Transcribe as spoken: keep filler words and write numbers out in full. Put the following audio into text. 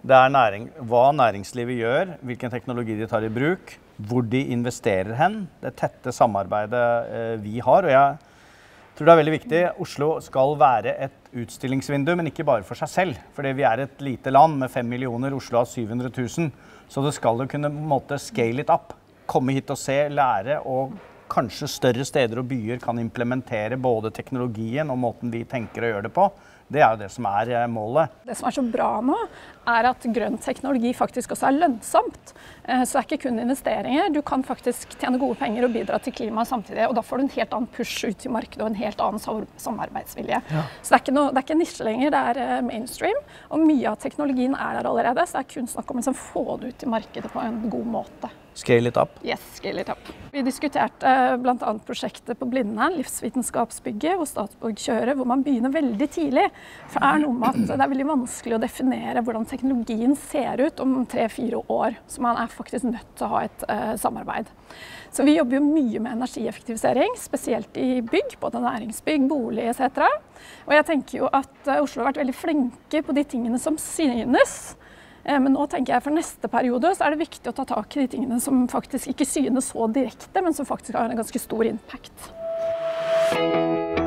Det er næring, hva næringslivet gjør, hvilken teknologi de tar i bruk, hvor de investerer hen, det tette samarbeidet eh, vi har. Og jeg tror det er veldig viktig. Oslo skal være et utstillingsvindu, men ikke bare for seg selv. Fordi vi er et lite land med fem millioner, Oslo har syv hundre tusen. Så det skal jo kunne på en måte scale it up. Komme hit og se, lære, og kanskje større steder og byer kan implementere både teknologien og måten vi tenker å gjøre det på. Det er jo det som er målet. Det som er så bra nå, er at grønn teknologi faktisk også er lønnsomt. Så det er ikke kun investeringer. Du kan faktisk tjene gode penger og bidra til klimaet samtidig. Og da får du en helt annen push ut i markedet og en helt annen samarbeidsvilje. Ja. Så det er ikke noe, det er ikke nisje lenger, det er mainstream. Og mye av teknologien er der allerede, så det er kun snakk om å få det ut i markedet på en god måte. Scale it up? Yes, scale it up. Vi diskuterte blant annet prosjektet på Blindern, Livsvitenskapsbygget, hvor Statsborg kjører, hvor man begynner veldig tidlig. For det er noe med at det er veldig vanskelig å definere hvordan teknologien ser ut om tre-fire år, så man er faktisk nødt til å ha et uh, samarbeid. Så vi jobber jo mye med energieffektivisering, spesielt i bygg, både næringsbygg, bolig et cetera. Og jeg tenker jo at uh, Oslo har vært veldig flinke på de tingene som synes. Men nå tenker jeg for neste periode så er det viktig å ta tak i de tingene som faktisk ikke synes så direkte, men som faktisk har en ganske stor impact.